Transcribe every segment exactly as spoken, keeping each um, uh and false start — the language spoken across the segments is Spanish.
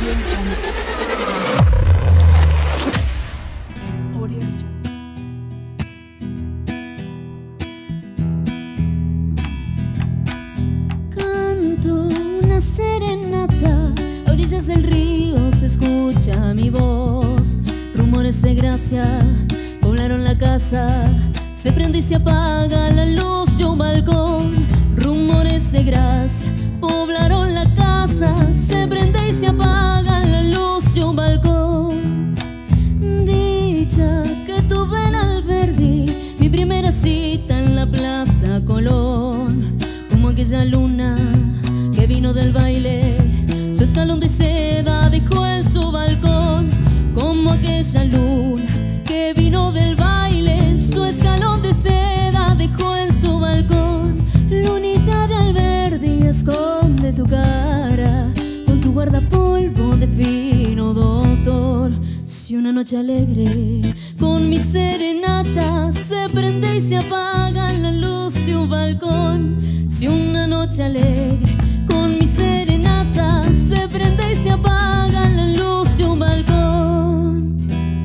Canto una serenata, a orillas del río se escucha mi voz. Rumores de gracia poblaron la casa, se prende y se apaga la luz de un balcón. Rumores de gracia poblaron la casa, se prende y se apaga la luz de un balcón. Dicha que tuve en Alberdi, mi primera cita en la Plaza Colón. Como aquella luna que vino del baile, su escalón de seda dejó en su balcón. Como aquella luna que vino del baile, su escalón de seda dejó en su balcón. Lunita de Alberdi, esconde tu cara con tu guardapolvo de fino doctor. Si una noche alegre con mi serenata se prende y se apaga la luz de un balcón. Si una noche alegre con mi serenata se prende y se apaga la luz de un balcón.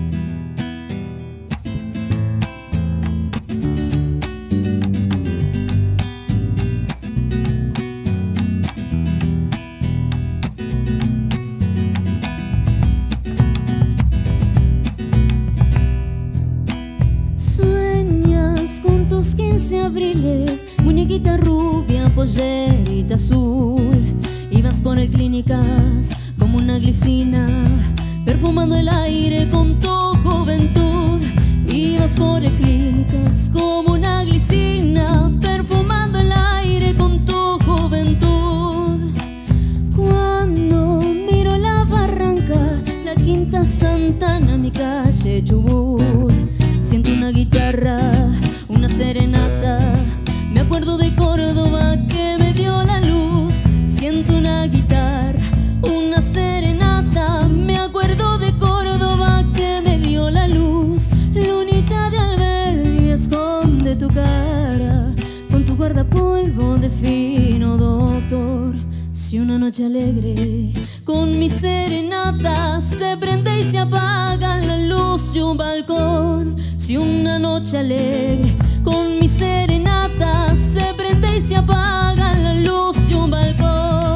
Sueñas con tus quince abriles, muñequita rubia, pollerita azul. Ibas por el Clínicas como una glicina, perfumando el aire con tu juventud. Ibas por el Clínicas como una glicina, perfumando el aire con tu juventud. Cuando miro la Barranca, la Quinta Santana, mi calle Chubut, siento una guitarra, una serenata. Me acuerdo de Córdoba que me dio la luz. Siento una guitarra, una serenata. Me acuerdo de Córdoba que me dio la luz. Lunita de Alberdi, esconde tu cara con tu guardapolvo de fino doctor. Si una noche alegre con mi serenata se prende y se apaga la luz de un balcón. Si una noche alegre con mi serenata se prende y se apaga la luz de un balcón.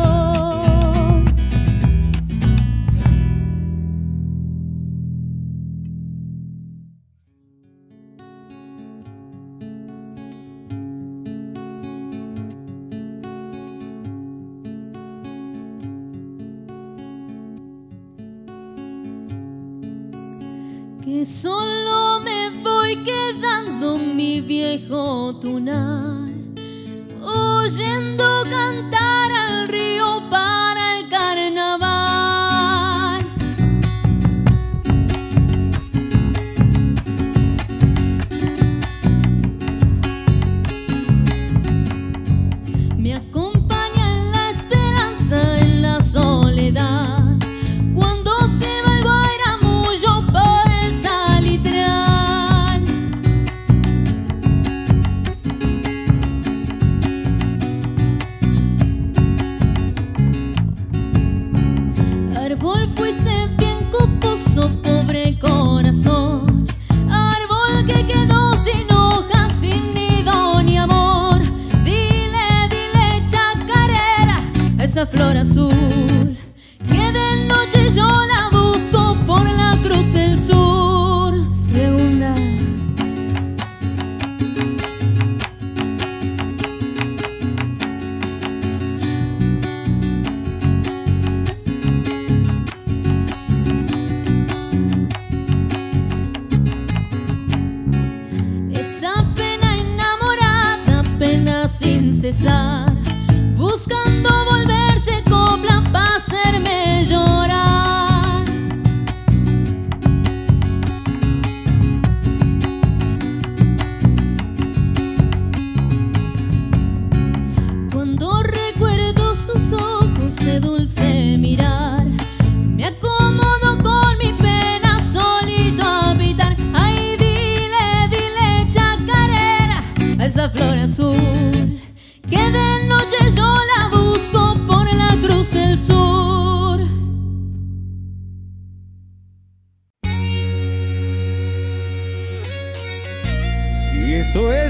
Que solo me voy quedando, mi viejo tunal, oyendo cantar al río para el carnaval. Me acompaña en la esperanza, en la soledad, cuando silba el guairamullo por el salitral. Árbol fuiste bien coposo, pobre corazón, árbol que quedó sin hojas, sin nido ni amor. Dile, dile chacarera a esa flor azul, que de noche yo la busco por la Cruz del Sur. Segunda. Esa pena enamorada, pena sin cesar, buscando volverse copla para hacerme llorar.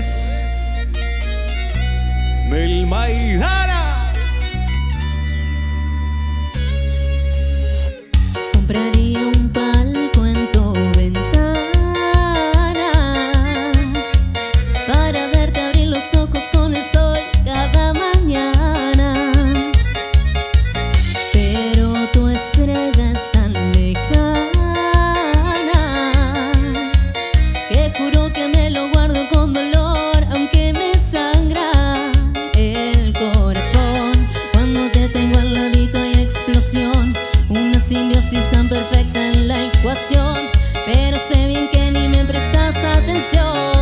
es Mel Maidana. Compraría un palco en tu ventana para verte abrir los ojos con el sol cada mañana. Pero tu estrella es tan lejana que juro que me lo guardo con dolor, aunque me sangra el corazón. Cuando te tengo al ladito hay explosión, una simbiosis tan perfecta en la ecuación, pero sé bien que ni me prestas atención.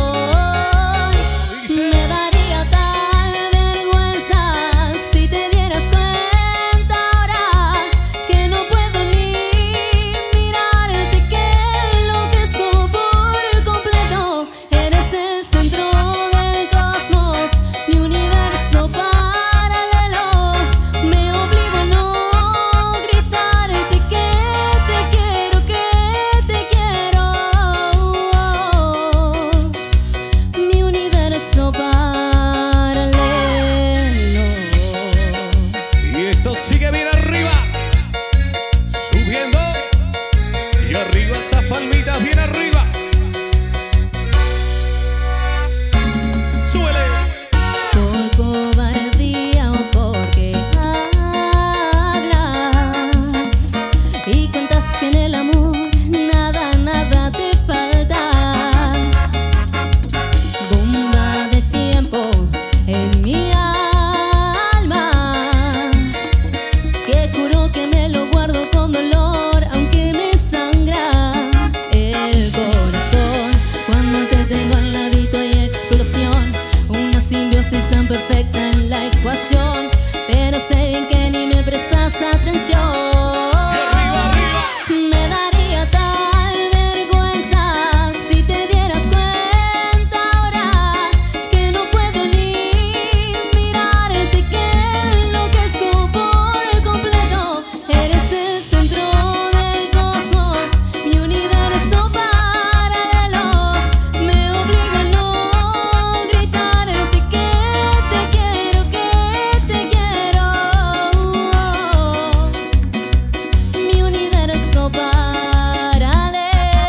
Me daría tal vergüenza si te dieras cuenta ahora que no puedo ni mirarte, que enloquezco por completo. Eres el centro del cosmos, mi universo paralelo. Me obligo a no gritarte que te quiero, que te quiero. Mi universo paralelo. Y esto sigue bien arriba, subiendo. Y arriba esas palmitas bien arriba. Súbele. Por cobardía o porque hablas y cuentas que en el amor nada, nada te falta. Bomba de tiempo en mi alma, que juro que me lo guardo con dolor, aunque me sangra el corazón. Cuando te tengo al ladito hay explosión, una simbiosis tan perfecta en la ecuación, pero sé bien que ni me prestas atención. Me daría tal vergüenza si te dieras cuenta ahora que no puedo ni mirarte, que enloquezco por completo. Eres el centro del cosmos, mi universo paralelo. Me obligo a no gritarte que te quiero, que te quiero. Mi universo paralelo.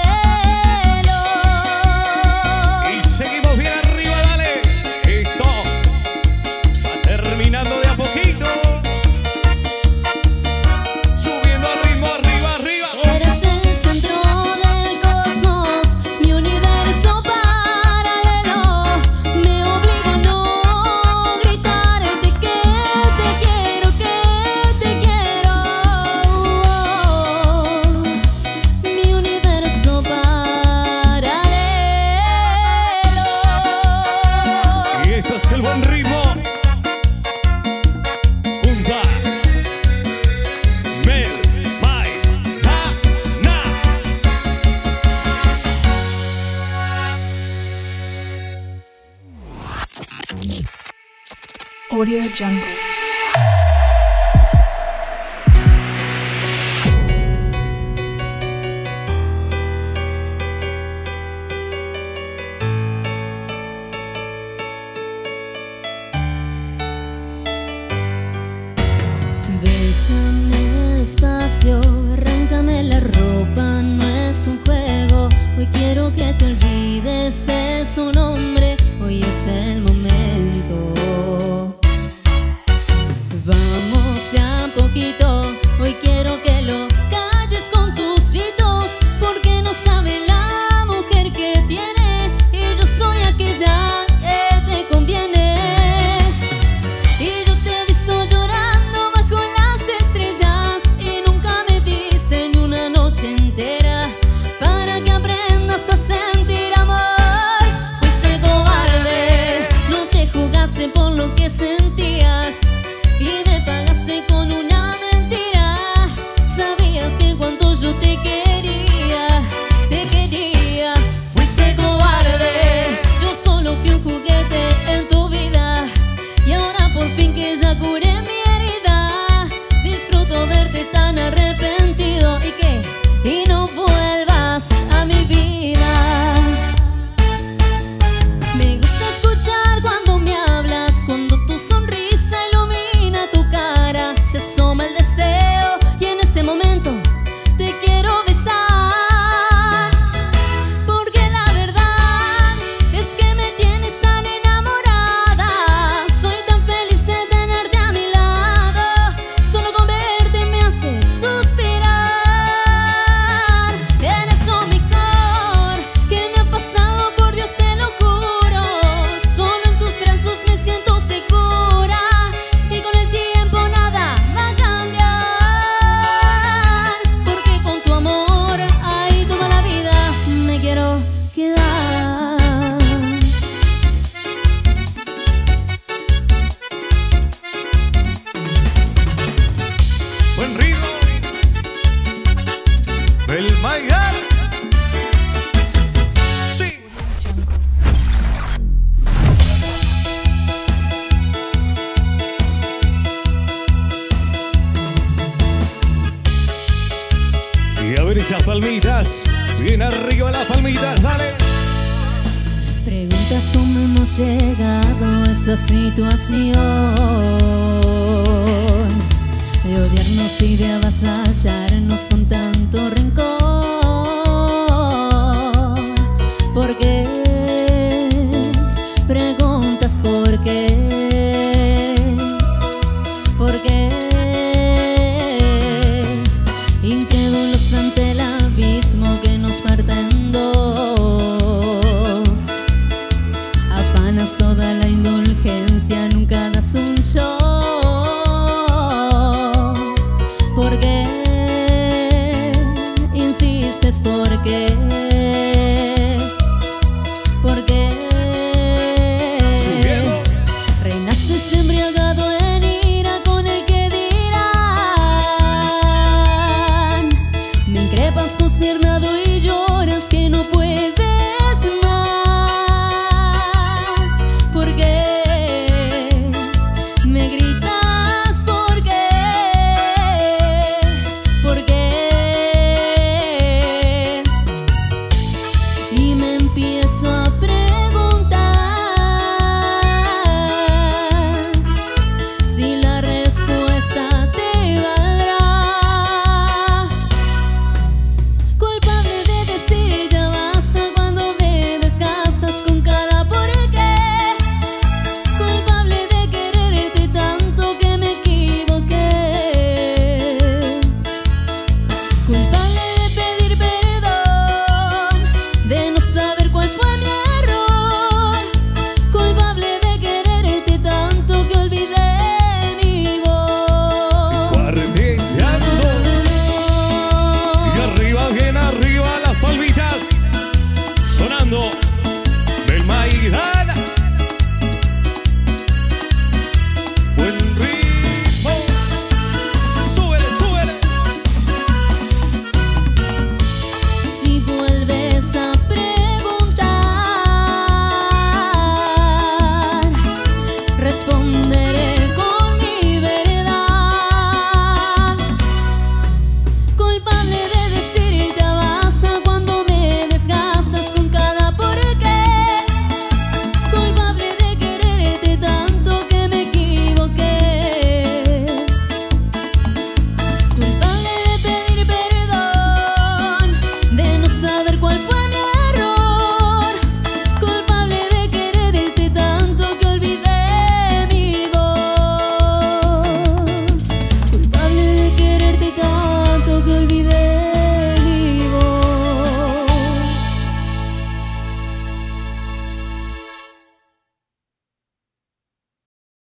Y seguimos bien arriba, dale. Esto va terminando de a poquito. Subiendo al ritmo, arriba, arriba. Eres el centro del cosmos, mi universo paralelo. Me obligo a no gritarte que te quiero, que te quiero. Mi universo paralelo. Y esto es el buen ritmo. Junta Mel Maidana. Audio Jungle. Bésame despacio, arráncame la ropa, no es un juego. Hoy quiero que te olvides de su nombre, hoy es el momento. Vamos de a poquito, hoy quiero que lo calles con tus gritos, porque no sabe la mujer que tiene y yo soy aquella que te conviene. Y yo te he visto llorando bajo las estrellas y nunca me diste ni una noche entera para que aprendas a sentir amor. Fuiste cobarde, no te jugaste por lo que sentías y me pagaste con una mentira. Sabías que cuanto yo te quería, te quería. Fuiste cobarde, yo solo fui un juguete en tu vida y ahora por fin que ya curé mi herida, disfruto verte tan arrepentido y que y no vuelvas a mi vida. Me gusta escuchar buen ritmo del Maigar. Sí. Y a ver esas palmitas, bien arriba las palmitas, dale. Preguntas cómo hemos llegado a esta situación de odiarnos y de avasallarnos con tanto rencor. ¿Por qué? Preguntas por qué. ¿Por qué? Incrédulos ante el abismo que nos parte en dos. Afanas toda la indulgencia, nunca das un show. ¿Por qué?